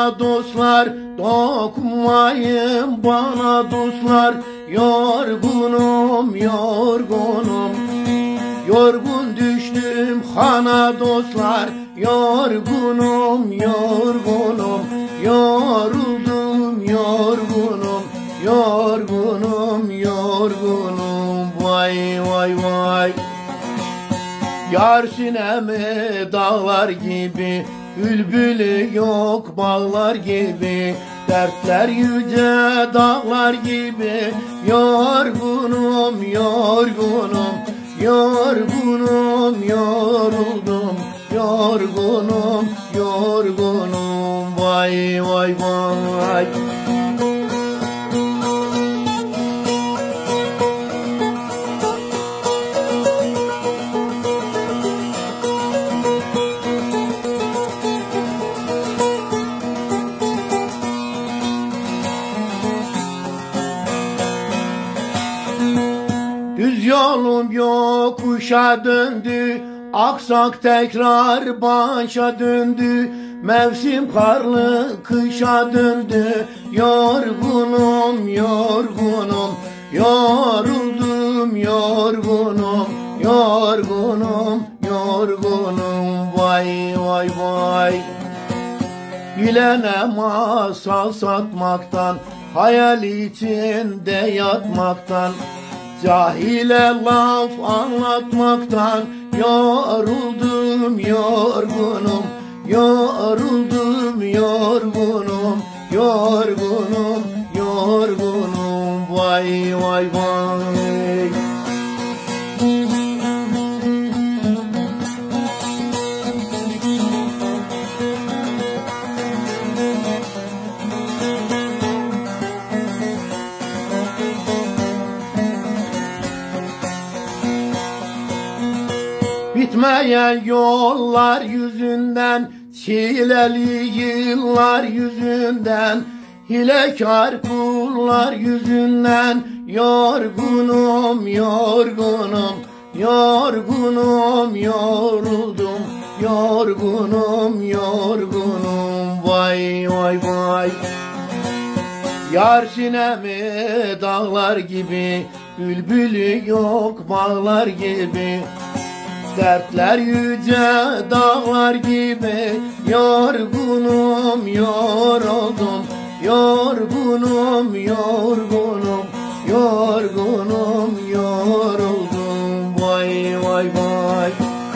bana dostlar, dokunmayın bana dostlar. Yorgunum, yorgunum, yorgun düştüm hana dostlar. Yorgunum, yorgunum, yoruldum, yorgunum, yorgunum, yorgunum. Vay vay vay. Yar sinemi dağlar gibi, bülbülü yok bağlar gibi, dertler yüce dağlar gibi. Yorgunum, yorgunum, yorgunum, yoruldum, yorgunum, yorgunum. Vay vay vay. Düz yolum yokuşa döndü, aksak tekrar başa döndü. Mevsim karlı kışa döndü. Yorgunum, yorgunum, yoruldum, yorgunum, yorgunum, yorgunum. Vay vay vay. Bilene masal satmaktan, hayal içinde yatmaktan, cahile laf anlatmaktan. Yoruldum, yorgunum, yoruldum, yorgunum, yorgunum, yorgunum. Vay vay vay. Bitmeyen yollar yüzünden, çileli yıllar yüzünden, hilekar kullar yüzünden. Yorgunum, yorgunum, yorgunum, yoruldum, yorgunum, yorgunum. Vay vay vay. Yar sinemi dağlar gibi, bülbülü yok bağlar gibi, dertler yüce dağlar gibi. Yorgunum, yoruldum, yorgunum, yorgunum, yorgunum, yoruldum. Vay vay vay.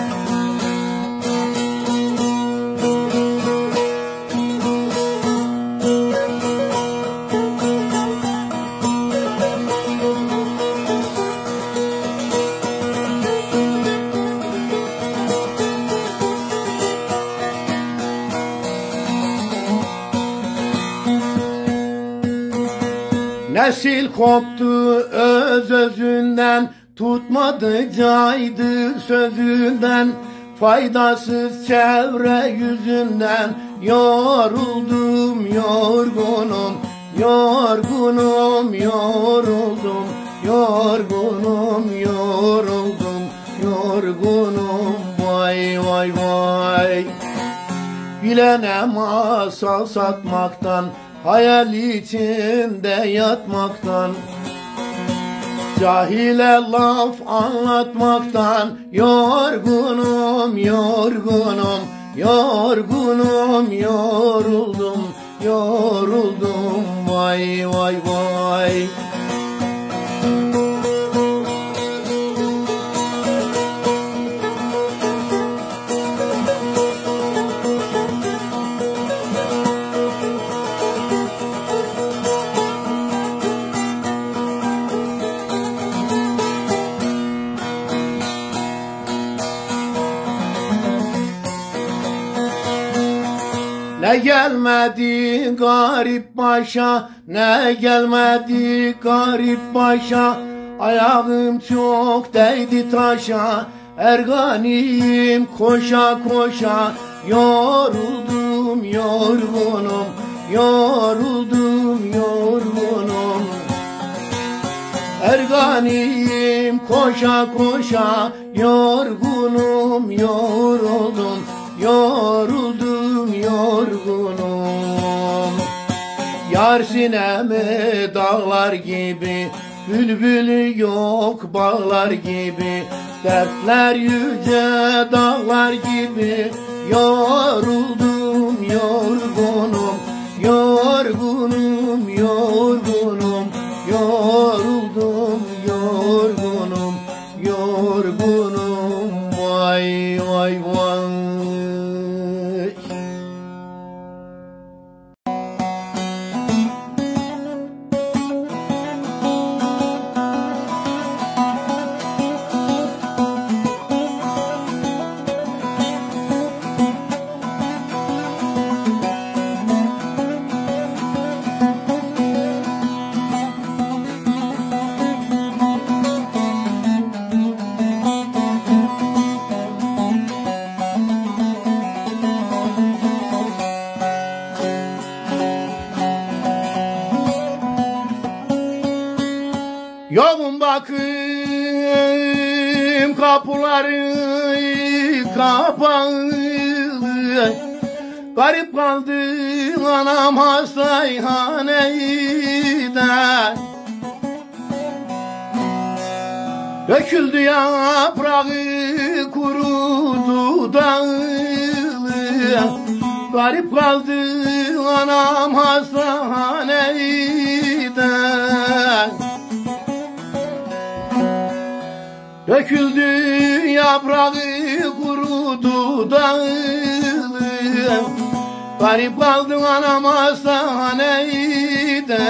Nesil koptu öz özünden, tutmadı caydı sözünden, faydasız çevre yüzünden. Yoruldum, yorgunum, yorgunum, yoruldum, yorgunum, yoruldum, yorgunum. Vay vay vay. Bilene masal satmaktan, hayal içinde yatmaktan, cahile laf anlatmaktan. Yorgunum, yorgunum, yorgunum, yoruldum, yoruldum. Vay vay vay. Ne gelmedi garip başa, ne gelmedi garip başa. Ayağım çok değdi taşa, erganiyim koşa koşa. Yoruldum, yorgunum, yoruldum, yorgunum. Erganiyim koşa koşa, yorgunum, yoruldum, yoruldum, yorgunum. Yar sinemi dağlar gibi, bülbülü yok bağlar gibi, dertler yüce dağlar gibi. Yoruldum yorgunum, yorgunum yorgunum, yoruldum yorgunum, yorgunum, vay vay vay. Yoğun bakım kapıları kapalı, garip kaldı anam hastahanede. Döküldü yaprağı kurudu dalı, garip kaldı anam hastahanede. Döküldü yaprağı kurudu dalı, garip kaldım anam hastanede.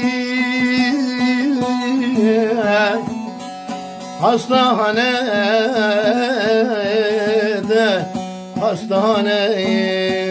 Hastanede, hastanede.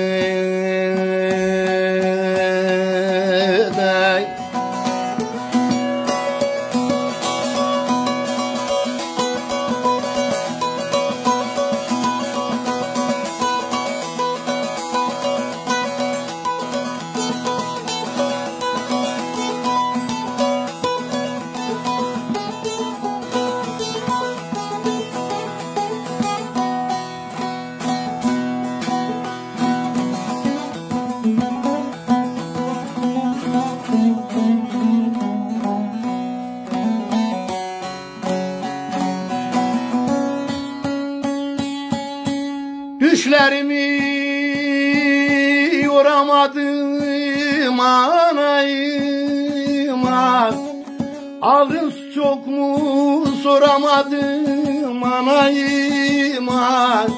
Düşlerimi yoramadım anayıma, ağrın çok mu soramadım anayıma.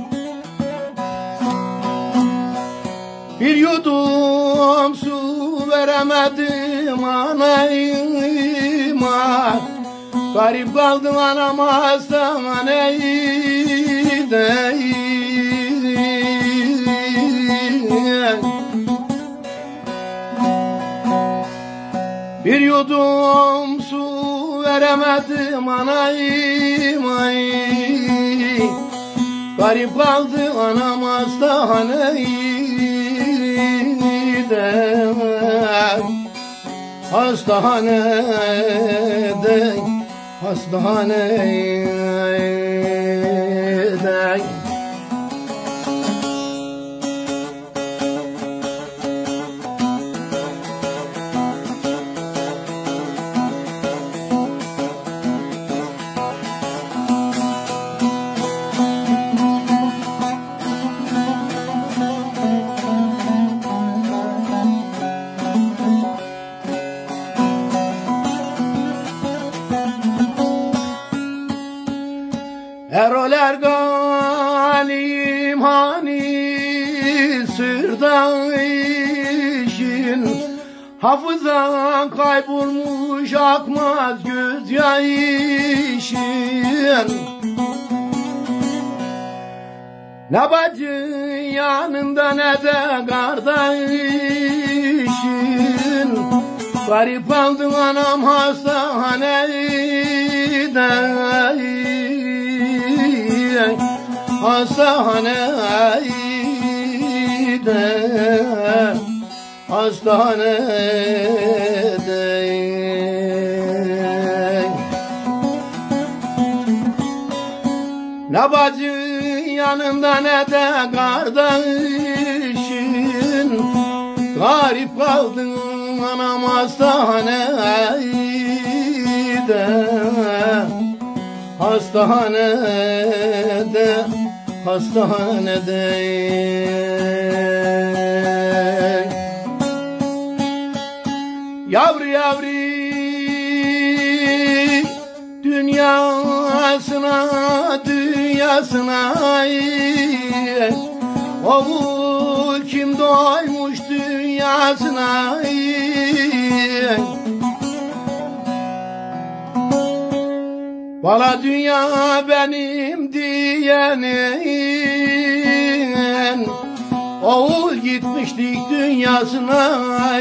Bir yudum su veremedim anayıma, garip kaldım anam hastanede. Bir yudum su veremedim anayıma, garip kaldı anam hastanede. Hastanede, hastanede. Eroler galim hani sırda işin, hafızan kaybolmuş akmaz gözyaşın. Ne bacın yanında ne de kardeşin, garip kaldım anam hastanede. Hastanede, hastanede. Ne bacın yanında ne de kardeşin, garip kaldın kaldın anam hastanede, hastanede, hastanede. Yavru yavru dünyasına, dünyasına, oğul kim doymuş dünyasına. Valla dünya benim diyenin, oğul gitmiştik dünyasına.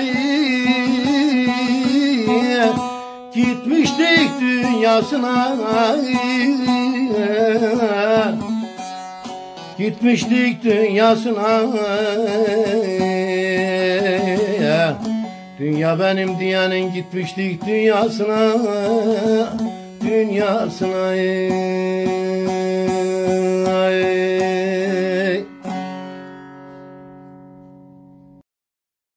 Gitmiştik dünyasına, gitmiştik dünyasına. Dünya benim diyenin, gitmiştik dünyasına, dünyasına.